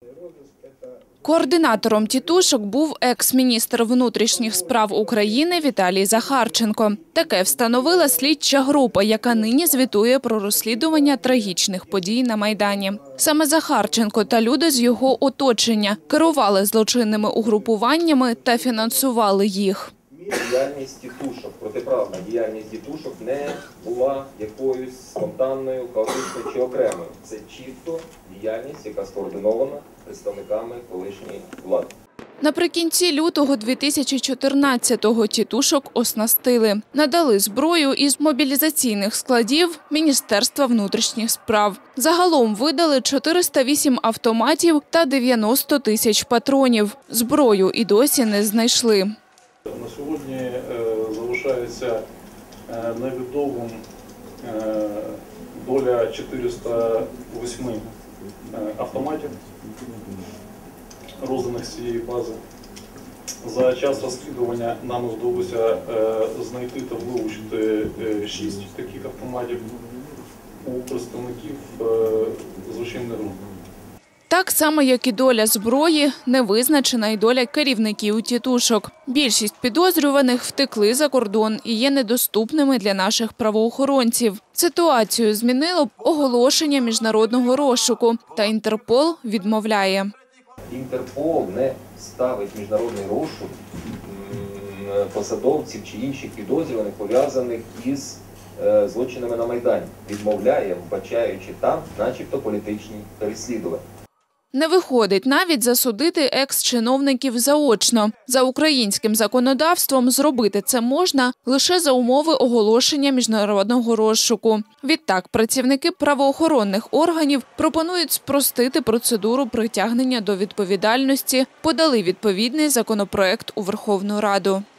Координатором тітушок був екс-міністр внутрішніх справ України Віталій Захарченко. Таке встановила слідча група, яка нині звітує про розслідування трагічних подій на Майдані. Саме Захарченко та люди з його оточення керували злочинними угрупуваннями та фінансували їх. Діяльність тітушок, протиправна діяльність тітушок не була якоюсь спонтанною, хаотичною чи окремою. Це чітко діяльність, яка скоординована представниками колишньої влади. Наприкінці лютого 2014-го тітушок оснастили. Надали зброю із мобілізаційних складів Міністерства внутрішніх справ. Загалом видали 408 автоматів та 90 тисяч патронів. Зброю і досі не знайшли. На сьогодні залишається невідомим доля 408 автоматів, розданих з цієї бази. За час розслідування нам вдалося знайти та вилучити 6 таких автоматів у представників злочинних груп. Так само, як і доля зброї, не визначена й доля керівників тітушок. Більшість підозрюваних втекли за кордон і є недоступними для наших правоохоронців. Ситуацію змінило оголошення міжнародного розшуку, та Інтерпол відмовляє. Інтерпол не ставить міжнародний розшук посадовців чи інших підозрюваних, пов'язаних із злочинами на Майдані. Відмовляє, вбачаючи там начебто політичні переслідування. Не виходить навіть засудити екс-чиновників заочно. За українським законодавством зробити це можна лише за умови оголошення міжнародного розшуку. Відтак, працівники правоохоронних органів пропонують спростити процедуру притягнення до відповідальності, подали відповідний законопроект у Верховну Раду.